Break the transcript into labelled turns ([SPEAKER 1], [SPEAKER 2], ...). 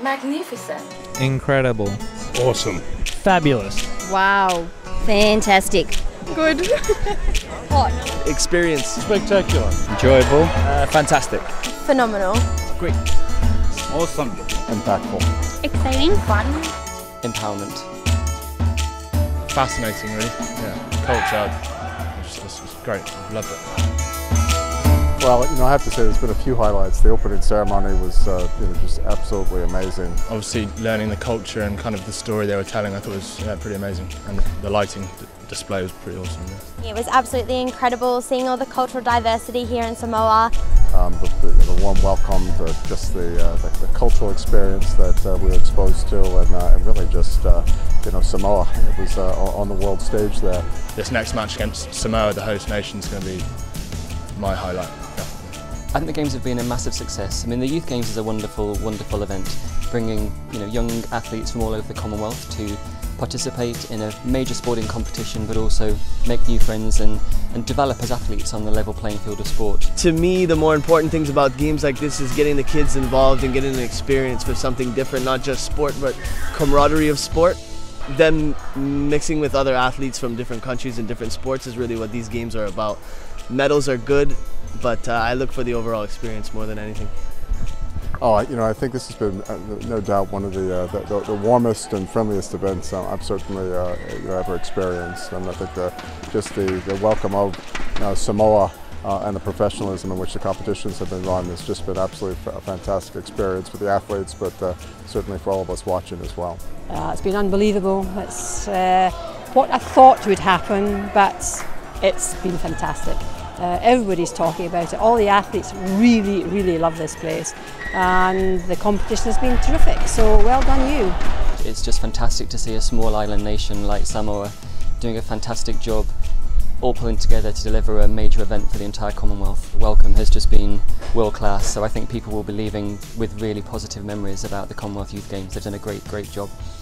[SPEAKER 1] Magnificent.
[SPEAKER 2] Incredible.
[SPEAKER 3] Awesome.
[SPEAKER 4] Fabulous.
[SPEAKER 5] Wow. Fantastic.
[SPEAKER 6] Good.
[SPEAKER 5] Hot.
[SPEAKER 4] Experience.
[SPEAKER 3] Spectacular.
[SPEAKER 4] Enjoyable. Fantastic.
[SPEAKER 6] Phenomenal.
[SPEAKER 4] Great.
[SPEAKER 3] Awesome.
[SPEAKER 7] Impactful.
[SPEAKER 5] Exciting. Fun.
[SPEAKER 8] Empowerment.
[SPEAKER 9] Fascinating, really. Yeah, culture. It's great. I've loved it.
[SPEAKER 7] Well, I have to say there's been a few highlights. The opening ceremony was just absolutely amazing.
[SPEAKER 9] Obviously, learning the culture and kind of the story they were telling, I thought was pretty amazing. And the lighting display was pretty awesome. Yeah.
[SPEAKER 6] It was absolutely incredible seeing all the cultural diversity here in Samoa.
[SPEAKER 7] The warm welcome, just the cultural experience that we were exposed to, and really just Samoa. It was on the world stage there.
[SPEAKER 9] This next match against Samoa, the host nation, is going to be my highlight.
[SPEAKER 8] I think the Games have been a massive success. I mean, the Youth Games is a wonderful, wonderful event, bringing young athletes from all over the Commonwealth to participate in a major sporting competition, but also make new friends and develop as athletes on the level playing field of sport.
[SPEAKER 4] To me, the more important things about games like this is getting the kids involved and getting an experience for something different, not just sport, but camaraderie of sport. Them mixing with other athletes from different countries and different sports is really what these games are about. Medals are good, but I look for the overall experience more than anything.
[SPEAKER 7] Oh, I think this has been no doubt one of the warmest and friendliest events I've certainly ever experienced, and I think just the welcome of Samoa and the professionalism in which the competitions have been run has just been absolutely a fantastic experience for the athletes, but certainly for all of us watching as well.
[SPEAKER 10] It's been unbelievable. It's what I thought would happen, but it's been fantastic. Everybody's talking about it. All the athletes really, really love this place, and the competition has been terrific, so well done you.
[SPEAKER 8] It's just fantastic to see a small island nation like Samoa doing a fantastic job, all pulling together to deliver a major event for the entire Commonwealth. The welcome has just been world class, so I think people will be leaving with really positive memories about the Commonwealth Youth Games. They've done a great, great job.